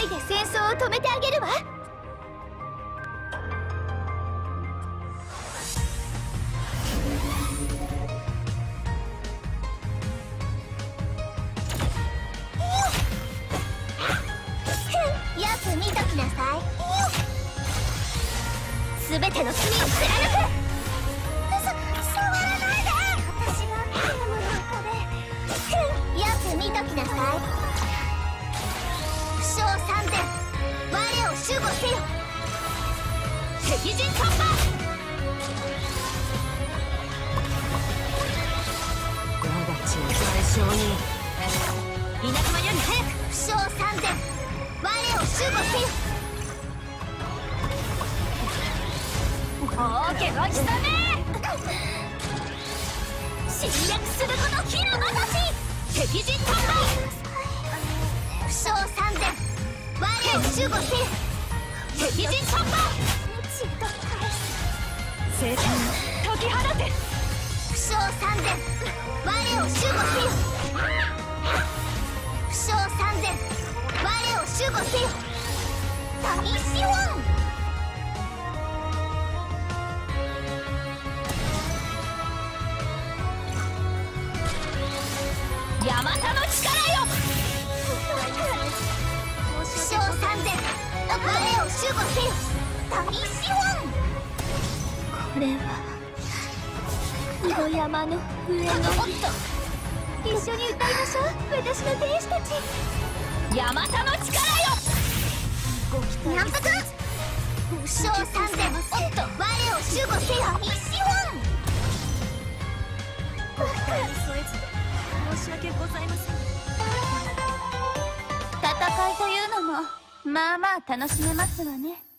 いで戦争を止めてあげるわ。よく見ときなさい。すべての罪を貫く。触らないで。私が見るものこれ。よく見ときなさい。負傷3000、我を守護せよ。敵陣突破。 我が血を代償に。稲妻より早く。 負傷3000、我を守護せよ。 おけごちそうね。 侵略すること火のまさし。敵陣突破。負傷3000、我を守護せよ。敵陣突破。 聖戦解き放て。 負傷3000、我を守護せよ。負傷3000、我を守護せよ。大資本。 ヤマタの力よ。 負傷3000、我を守護せよ。大資本。これはこの山の上の。おっと、一緒に歌いましょう、私の天使たち。 ヤマタの力よ。 にゃんぱく。負傷3000、おっと、我を守護せよ。大資本。 申し訳ございません。 戦いというのもまあまあ楽しめますわね。